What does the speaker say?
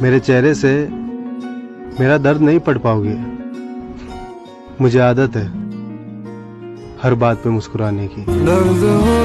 मेरे चेहरे से मेरा दर्द नहीं पढ़ पाओगे। मुझे आदत है हर बात पे मुस्कुराने की।